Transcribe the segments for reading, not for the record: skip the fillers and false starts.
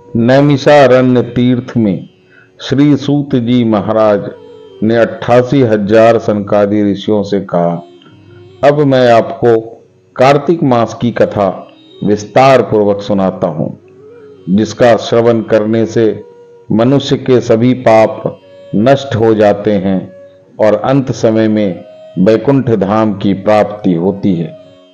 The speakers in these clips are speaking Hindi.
नैमिषारण्य तीर्थ में श्री सूत जी महाराज ने 88,000 सनकादि ऋषियों से कहा, अब मैं आपको कार्तिक मास की कथा विस्तार पूर्वक सुनाता हूँ, जिसका श्रवण करने से मनुष्य के सभी पाप नष्ट हो जाते हैं और अंत समय में वैकुंठ धाम की प्राप्ति होती है।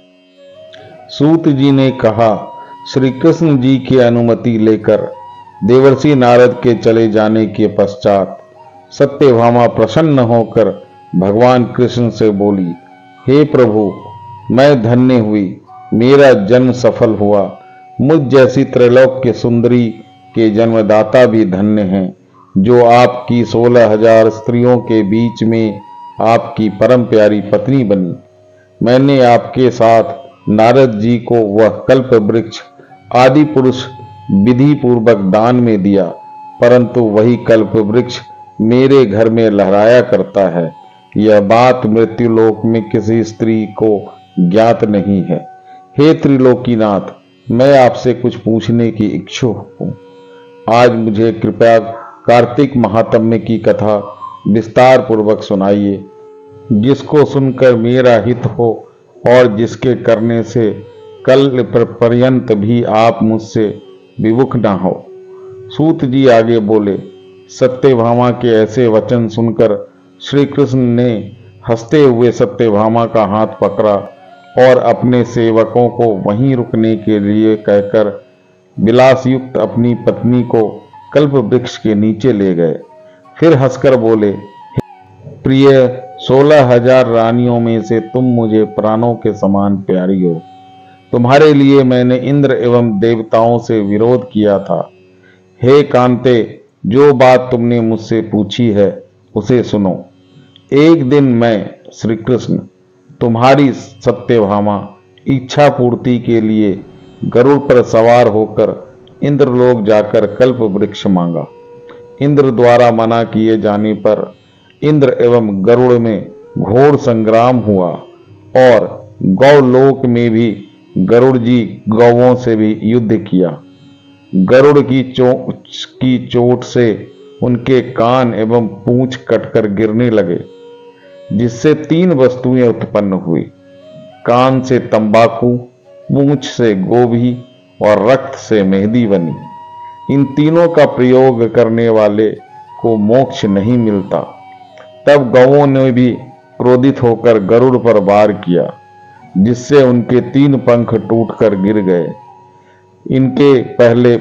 सूत जी ने कहा, श्री कृष्ण जी की अनुमति लेकर देवर्षि नारद के चले जाने के पश्चात सत्यभामा प्रसन्न होकर भगवान कृष्ण से बोली, हे प्रभु, मैं धन्य हुई, मेरा जन्म सफल हुआ। मुझ जैसी त्रैलोक के सुंदरी के जन्मदाता भी धन्य हैं, जो आपकी 16,000 स्त्रियों के बीच में आपकी परम प्यारी पत्नी बनी। मैंने आपके साथ नारद जी को वह कल्प वृक्ष आदि पुरुष विधि पूर्वक दान में दिया, परंतु वही कल्प वृक्ष मेरे घर में लहराया करता है। यह बात मृत्युलोक में किसी स्त्री को ज्ञात नहीं है। हे त्रिलोकीनाथ, मैं आपसे कुछ पूछने की इच्छुक हूँ। आज मुझे कृपया कार्तिक महात्म्य की कथा विस्तार पूर्वक सुनाइए, जिसको सुनकर मेरा हित हो और जिसके करने से कल पर्यंत भी आप मुझसे विमुख न हो। सूत जी आगे बोले, सत्यभामा के ऐसे वचन सुनकर श्री कृष्ण ने हंसते हुए सत्यभामा का हाथ पकड़ा और अपने सेवकों को वहीं रुकने के लिए कहकर विलासयुक्त अपनी पत्नी को कल्प वृक्ष के नीचे ले गए। फिर हंसकर बोले, प्रिय, 16,000 रानियों में से तुम मुझे प्राणों के समान प्यारी हो। तुम्हारे लिए मैंने इंद्र एवं देवताओं से विरोध किया था। हे कांते, जो बात तुमने मुझसे पूछी है उसे सुनो। एक दिन मैं श्री कृष्ण तुम्हारी सत्यभामा इच्छा पूर्ति के लिए गरुड़ पर सवार होकर इंद्रलोक जाकर कल्प वृक्ष मांगा। इंद्र द्वारा मना किए जाने पर इंद्र एवं गरुड़ में घोर संग्राम हुआ और गौलोक में भी गरुड़ जी गौओं से भी युद्ध किया। गरुड़ की चोट से उनके कान एवं पूंछ कटकर गिरने लगे, जिससे 3 वस्तुएं उत्पन्न हुई। कान से तंबाकू, पूंछ से गोभी और रक्त से मेहंदी बनी। इन तीनों का प्रयोग करने वाले को मोक्ष नहीं मिलता। तब गौओं ने भी क्रोधित होकर गरुड़ पर वार किया, जिससे उनके 3 पंख टूटकर गिर गए। इनके पहले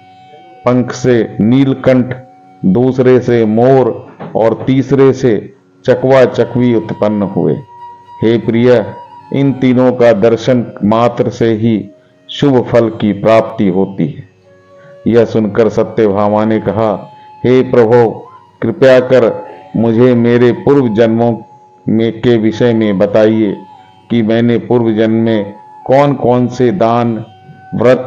पंख से नीलकंठ, दूसरे से मोर और तीसरे से चकवा चकवी उत्पन्न हुए। हे प्रिय, इन तीनों का दर्शन मात्र से ही शुभ फल की प्राप्ति होती है। यह सुनकर सत्यभामा ने कहा, हे प्रभु, कृपया कर मुझे मेरे पूर्व जन्मों के विषय में बताइए कि मैंने पूर्व जन्म में कौन कौन से दान, व्रत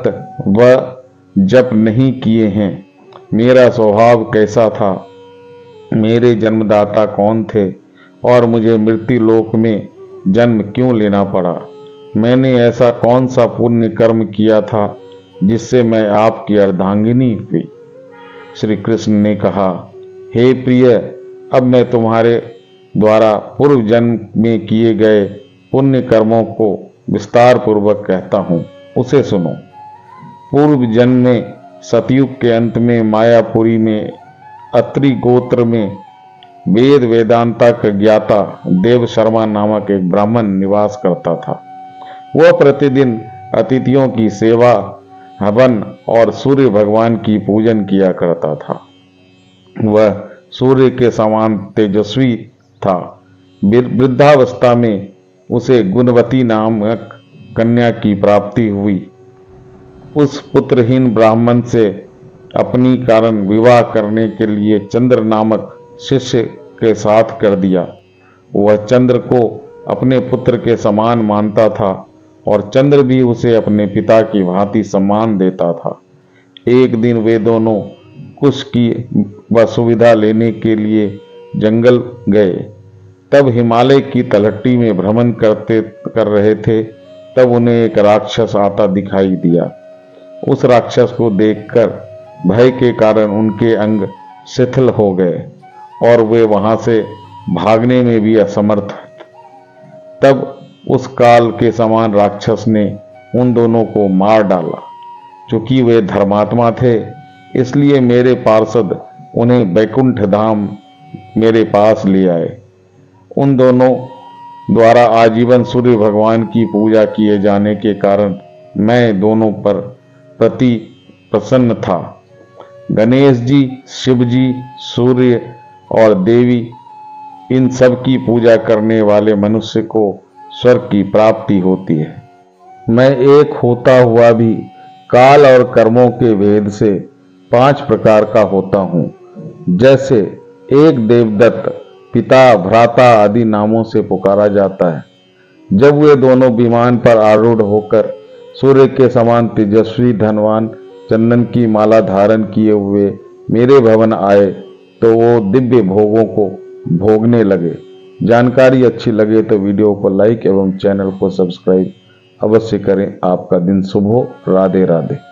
व जप नहीं किए हैं। मेरा स्वभाव कैसा था, मेरे जन्मदाता कौन थे और मुझे मृत्यु लोक में जन्म क्यों लेना पड़ा। मैंने ऐसा कौन सा पुण्य कर्म किया था जिससे मैं आपकी अर्धांगिनी हुई। श्री कृष्ण ने कहा, हे प्रिय, अब मैं तुम्हारे द्वारा पूर्व जन्म में किए गए पुण्य कर्मों को विस्तार पूर्वक कहता हूँ, उसे सुनो। पूर्व जन्म में सतयुग के अंत में मायापुरी में अत्रि गोत्र में वेद वेदांता का ज्ञाता देव शर्मा नामक एक ब्राह्मण निवास करता था। वह प्रतिदिन अतिथियों की सेवा, हवन और सूर्य भगवान की पूजन किया करता था। वह सूर्य के समान तेजस्वी था। वृद्धावस्था में उसे गुणवती नामक कन्या की प्राप्ति हुई। उस पुत्रहीन ब्राह्मण से अपनी कारण विवाह करने के लिए चंद्र नामक शिष्य के साथ कर दिया। वह चंद्र को अपने पुत्र के समान मानता था और चंद्र भी उसे अपने पिता की भांति सम्मान देता था। एक दिन वे दोनों कुश की सुविधा लेने के लिए जंगल गए। तब हिमालय की तलहटी में भ्रमण कर रहे थे, तब उन्हें एक राक्षस आता दिखाई दिया। उस राक्षस को देखकर भय के कारण उनके अंग शिथिल हो गए और वे वहां से भागने में भी असमर्थ। तब उस काल के समान राक्षस ने उन दोनों को मार डाला। चूंकि वे धर्मात्मा थे, इसलिए मेरे पार्षद उन्हें वैकुंठ धाम मेरे पास ले आए। उन दोनों द्वारा आजीवन सूर्य भगवान की पूजा किए जाने के कारण मैं दोनों पर प्रति प्रसन्न था। गणेश जी, शिव जी, सूर्य और देवी, इन सब की पूजा करने वाले मनुष्य को स्वर्ग की प्राप्ति होती है। मैं एक होता हुआ भी काल और कर्मों के भेद से 5 प्रकार का होता हूँ। जैसे एक देवदत्त पिता, भ्राता आदि नामों से पुकारा जाता है। जब वे दोनों विमान पर आरूढ़ होकर सूर्य के समान तेजस्वी, धनवान, चंदन की माला धारण किए हुए मेरे भवन आए तो वो दिव्य भोगों को भोगने लगे। जानकारी अच्छी लगे तो वीडियो को लाइक एवं चैनल को सब्सक्राइब अवश्य करें। आपका दिन शुभ हो। राधे राधे।